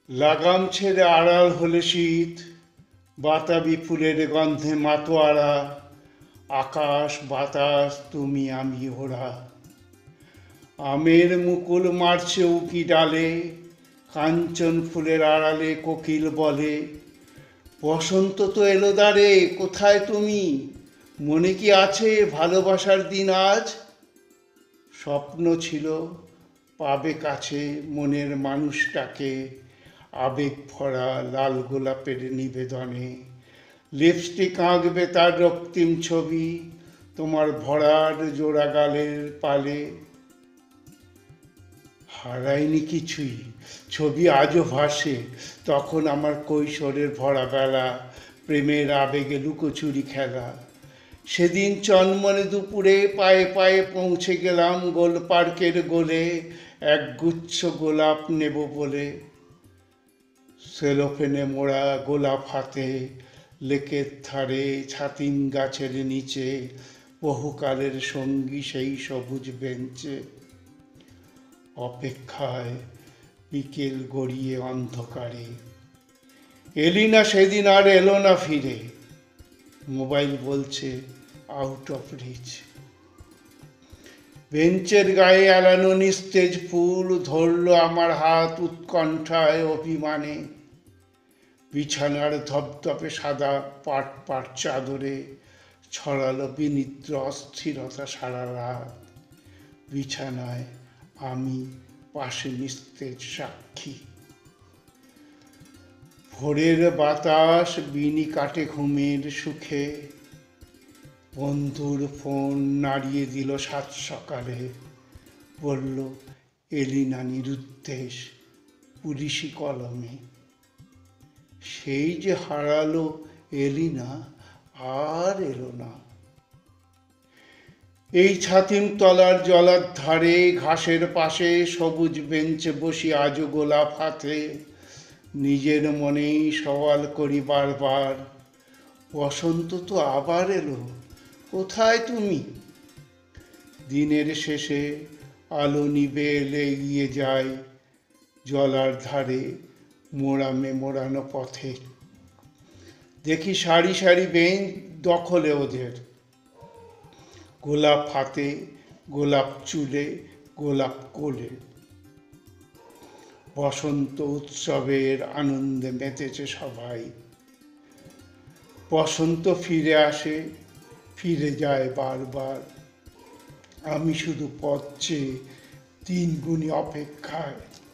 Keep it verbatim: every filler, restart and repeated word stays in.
লাগাম ছেড়ে আড়াল হলে শীত, বাতাবি ফুলের গন্ধে মাতোয়ারা, আকাশ বাতাস তুমি আমি ওরা। আমের মুকুল মারছে উকি ডালে, কাঞ্চন ফুলের আড়ালে কোকিল বলে, বসন্ত তো এলো দ্বারে, কোথায় তুমি? মনে কি আছে ভালোবাসার দিন আজ? স্বপ্ন ছিল পাবে কাছে মনের মানুষটাকে, আবেগ ভরা লাল গোলাপের নিবেদনে। লিপস্টিক আঁকবে তার রক্তিম ছবি তোমার ভরার জোড়া গালের পালে। হারায়নি কিছুই, ছবি আজও ভাসে তখন আমার কৈশোরের ভরা বেলা, প্রেমের আবেগে লুকোচুরি খেলা। সেদিন চনমনে দুপুরে পায়ে পায়ে পৌঁছে গেলাম গোল পার্কের গোলে, এক গুচ্ছ গোলাপ নেব বলে। সেলোফেনে মোড়া গোলাপ হাতে, লেকের ধারে ছাতিম গাছের নিচে, বহুকালের সঙ্গী সেই সবুজ বেঞ্চে। অপেক্ষায় বিকেল গড়িয়ে অন্ধকারে, এলি না সেদিন আর এলো না ফিরে। মোবাইল বলছে আউট অফ রিচ। বেঞ্চের গায়ে এলানো নিস্তেজ ফুল ধরলো আমার হাত উৎকণ্ঠায় অভিমানে। বিছানার ধপধপে সাদা পাট পাট চাদরে ছড়ালো বিনিদ্র অস্থিরতা সারা রাত। বিছানায় আমি, পাশে নিস্তেজ সাক্ষী। ভোরের বাতাস বিনি কাটে ঘুমের সুখে, বন্ধুর ফোন নাড়িয়ে দিল সাত সকালে, বলল এলি না নিরুদ্দেশ পুলিশি কলমে। সেই যে হারালো এলি না, আর এলো না। এই ছাতিম তলার জলার ধারে ঘাসের পাশে সবুজ বেঞ্চে বসি আজও গোলাপ হাতে, নিজের মনেই সওয়াল করি বারবার, বসন্ত তো আবার এলো, কোথায় তুমি? দিনের শেষে আলো নিভে এলে এগিয়ে যায় জলার ধারে মোড়ামে মোড়ানো পথে। দেখি সারি সারি বেঞ্চ দখলে ওদের, গোলাপ হাতে, গোলাপ চুলে, গোলাপ কোলে। বসন্ত উৎসবের আনন্দে মেতেছে সবাই। বসন্ত ফিরে আসে, ফিরে যায় বারবার। আমি শুধু পথ চেয়ে তিন গুণী অপেক্ষায়।